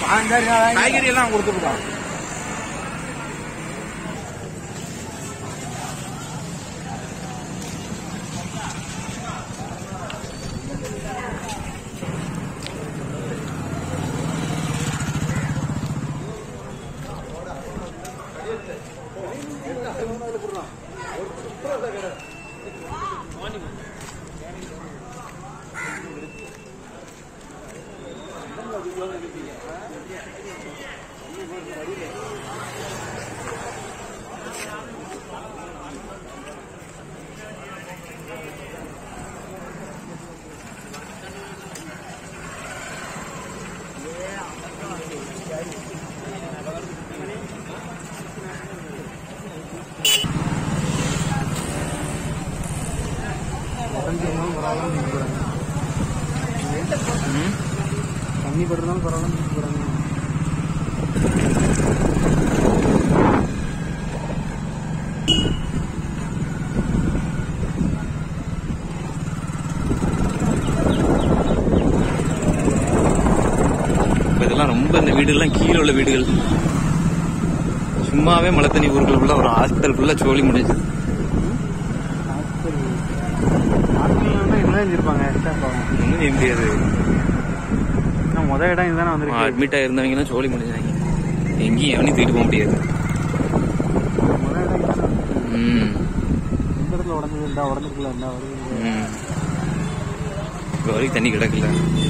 காய்கறி எல்லாம் கொடுத்துருக்கோம். தண்ணி படுறதாலும் பரவாயில்ல போறாங்க. இதெல்லாம் ரொம்ப இந்த வீடுலாம் கீழே உள்ள வீடுகள் சும்மாவே மழை தண்ணி ஊர்கள் ஃபுல்லா ஒரு ஹாஸ்பிட்டல் ஃபுல்லா சோழி முடிஞ்சு. ஒன்றும் செய்ய முடியாது. முதல் இடம் இதுதானே வந்து அட்மிட் ஆயிருந்தவங்க சோழி முடிஞ்சாங்க. எங்கேயும் எவனையும் தூக்கிட்டு போக முடியாது. இப்போ வரைக்கும் தண்ணி கிடக்கல.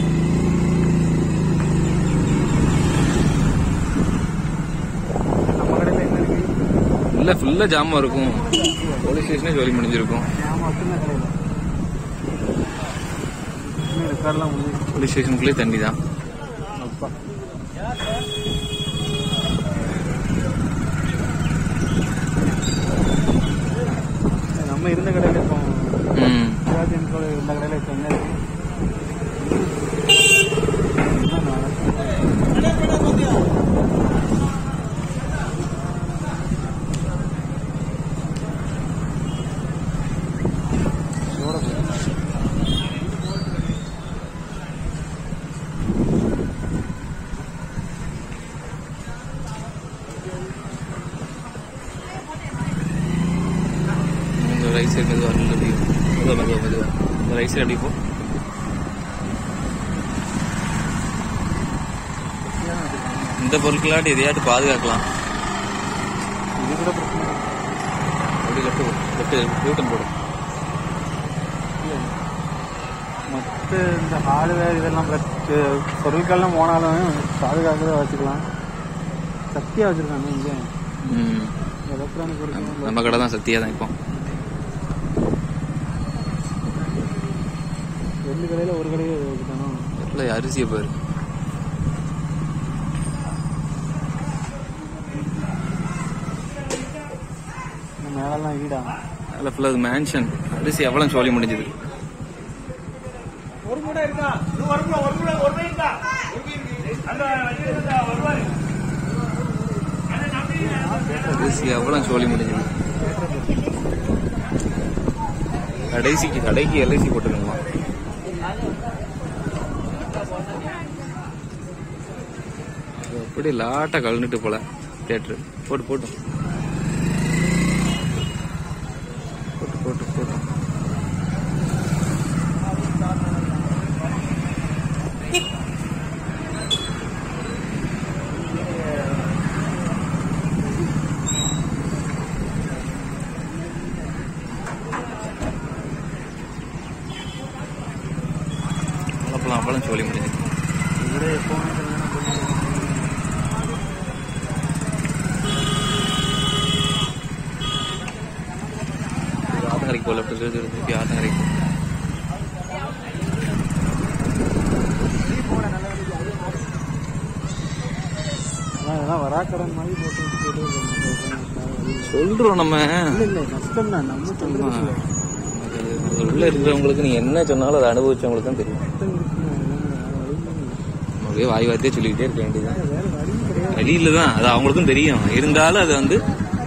இல்ல ஃபுல்லா ஜாமா இருக்கும். போலீஸ் ஸ்டேஷனே சோழி முடிஞ்சிருக்கும். போலீஸ் ஸ்டேஷனுக்குள்ளே தண்ணி தான். நம்ம இருந்த கடையில இருந்த கடையில ரைட் சைடு மெதுவா மெதுவா ரைட் சைடு அப்படி போ. இந்த பொருட்களாட்டு எதையாட்டு பாதுகாக்கலாம். இது கூட பிரச்சனை. அப்படி லெஃப்ட் போடும். மற்ற இந்த ஹார்ட்வேர் இதெல்லாம் பொருட்கள்லாம் போனாலும் பாதுகாக்கிறத வச்சுக்கலாம். சக்தியா வச்சிருக்காங்க இங்க. எலக்ட்ரானிக் பொருட்கள் நம்ம கடை தான் சக்தியா தான். இப்போ 2 கடையில ஒரு கடையில வச்சுட்டானோ அரிசியை பாரு. மேலாம் வீடா அதில் ஃபுல்லாக மேன்ஷன். அரிசி எவ்வளோ சோழி முடிஞ்சது. அரிசி எவ்வளோ சோழி முடிஞ்சது. கடைக்கு எல்ஐசி போட்டுருக்கோமா. அப்படி லாட்டா கலந்துட்டு போல தியேட்டரு போட்டு அப்பளம் சோழி முடிஞ்சது. ஆத்தங்கரைக்கு போல திருப்பி ஆத்தங்கரைக்கு. வராக்கடன் மாதிரி சொல்றோம் நம்ம. உள்ள இருக்கிறவங்களுக்கு நீ என்ன சொன்னாலும் அதை அனுபவிச்சவங்களுக்கு தான் தெரியும். அப்படியே வாய் வார்த்தையே சொல்லிக்கிட்டே இருக்க வேண்டியதுதான். வழியில தான் அது அவங்களுக்கும் தெரியும். இருந்தாலும் அது வந்து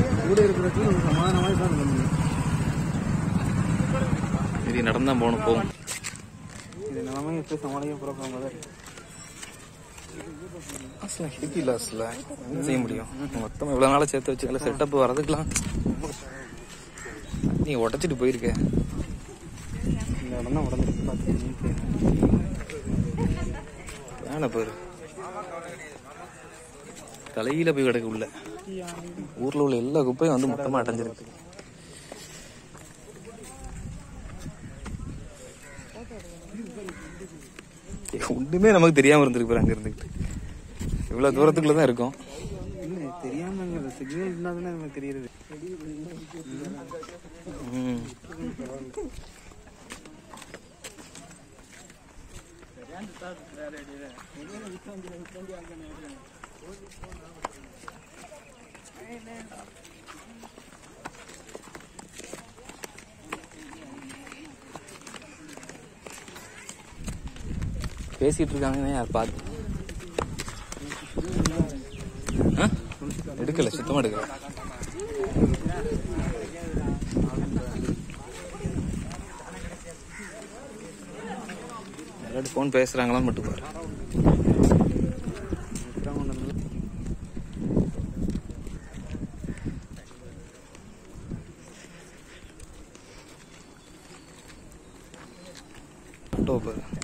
சரி நடந்தான் போகணும். போகும். இது நிலைமை எப்படி சமாளிக்க போறோம். லாஸ்ட்ல ஹெவி லாஸ்ட்ல என்ன செய்ய முடியும்? மொத்தமா இவ்வளவு நாளா சேர்த்து வச்சுக்கல செட்டப் வரதுக்கெல்லாம் நீ உடைச்சிட்டு போயிருக்க. இந்த இடம் தான் உடஞ்சிருக்கு பார்த்து. வேணா பாரு தலையில போய் கிடக்கு உள்ள. ஊர்ல உள்ள எல்லா குப்பையும் வந்து மொத்தமா அடைஞ்சிருக்கு. ஒண்ணுமே நமக்கு தெரியாம இருந்திருக்கு. அங்க இருந்துக்கிட்டு இவ்வளவு தூரத்துக்குள்ளதான் இருக்கும். தெரியாம சிக்னல் இருந்தாதானே நமக்கு தெரியுது. பேசிட்டு இருக்காங்கன்னு யார் பார்த்து எடுக்கல, சுத்தமா எடுக்கல. யாராவது போன் பேசுறாங்களான்னு மட்டும் பாரு. பாரு